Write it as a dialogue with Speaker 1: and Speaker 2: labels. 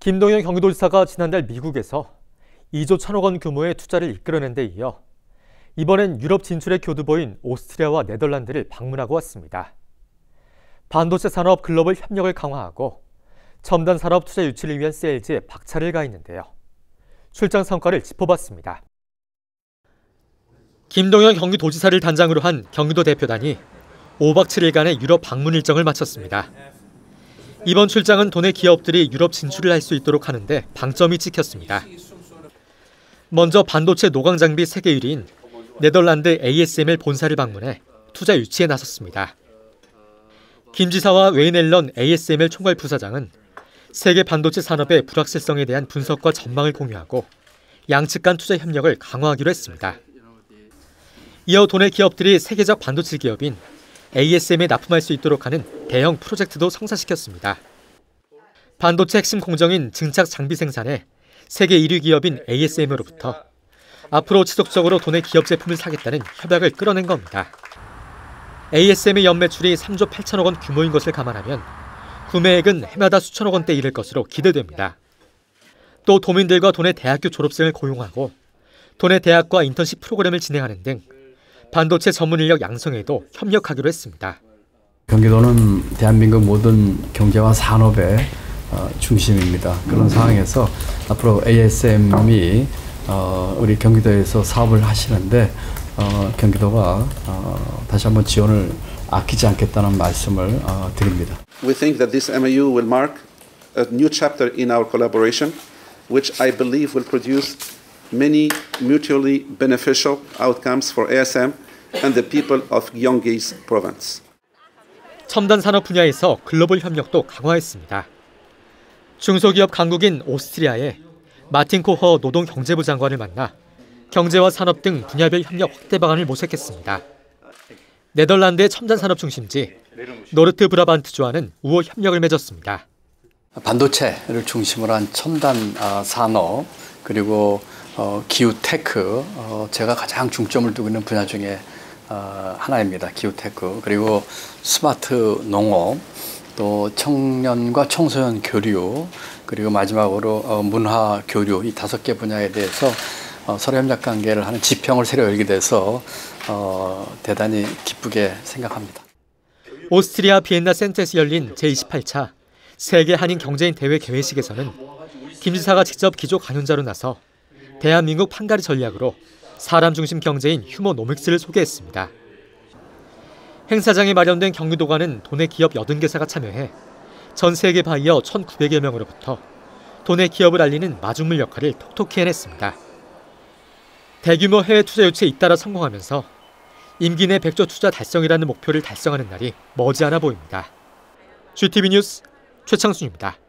Speaker 1: 김동연 경기도지사가 지난달 미국에서 2조 1천억 원 규모의 투자를 이끌어낸 데 이어 이번엔 유럽 진출의 교두보인 오스트리아와 네덜란드를 방문하고 왔습니다. 반도체 산업 글로벌 협력을 강화하고 첨단 산업 투자 유치를 위한 세일즈에 박차를 가했는데요. 출장 성과를 짚어봤습니다. 김동연 경기도지사를 단장으로 한 경기도 대표단이 5박 7일간의 유럽 방문 일정을 마쳤습니다. 이번 출장은 도내 기업들이 유럽 진출을 할 수 있도록 하는데 방점이 찍혔습니다. 먼저 반도체 노광 장비 세계 1위인 네덜란드 ASML 본사를 방문해 투자 유치에 나섰습니다. 김 지사와 웨이넬런 ASML 총괄 부사장은 세계 반도체 산업의 불확실성에 대한 분석과 전망을 공유하고 양측 간 투자 협력을 강화하기로 했습니다. 이어 도내 기업들이 세계적 반도체 기업인 ASM에 납품할 수 있도록 하는 대형 프로젝트도 성사시켰습니다. 반도체 핵심 공정인 증착 장비 생산에 세계 1위 기업인 ASM으로부터 앞으로 지속적으로 도내 기업 제품을 사겠다는 협약을 끌어낸 겁니다. ASM의 연매출이 3조 8천억 원 규모인 것을 감안하면 구매액은 해마다 수천억 원대에 이를 것으로 기대됩니다. 또 도민들과 도내 대학교 졸업생을 고용하고 도내 대학과 인턴십 프로그램을 진행하는 등 반도체 전문 인력 양성에도 협력하기로 했습니다.
Speaker 2: 경기도는 대한민국 모든 경제와 산업의 중심입니다. 그런 상황에서 앞으로 ASM이 우리 경기도에서 사업을 하시는데 경기도가 다시 한번 지원을 아끼지 않겠다는 말씀을 드립니다.
Speaker 3: We think that this MOU will mark a new chapter in our collaboration, which I believe will produce many mutually beneficial outcomes for ASM and the people of Gyeonggi Province.
Speaker 1: 첨단 산업 분야에서 글로벌 협력도 강화했습니다. 중소기업 강국인 오스트리아의 마틴 코허 노동경제부 장관을 만나 경제와 산업 등 분야별 협력 확대 방안을 모색했습니다. 네덜란드의 첨단 산업 중심지 노르트 브라반트주와는 우호 협력을 맺었습니다.
Speaker 2: 반도체를 중심으로 한 첨단 산업 그리고 기후 테크 제가 가장 중점을 두고 있는 분야 중에 하나입니다. 기후 테크 그리고 스마트 농업 또 청년과 청소년 교류 그리고 마지막으로 문화 교류 이 5개 분야에 대해서 서로 협력 관계를 하는 지평을 새로 열게 돼서 대단히 기쁘게 생각합니다.
Speaker 1: 오스트리아 비엔나 센터에서 열린 제28차 세계 한인 경제인 대회 개회식에서는 김 지사가 직접 기조 강연자로 나서 대한민국 판가리 전략으로 사람 중심 경제인 휴머노믹스를 소개했습니다. 행사장에 마련된 경기도관은 도내 기업 80개사가 참여해 전 세계 바이어 1,900여 명으로부터 도내 기업을 알리는 마중물 역할을 톡톡히 해냈습니다. 대규모 해외 투자 유치에 잇따라 성공하면서 임기 내 100조 투자 달성이라는 목표를 달성하는 날이 머지않아 보입니다. GTV 뉴스 최창순입니다.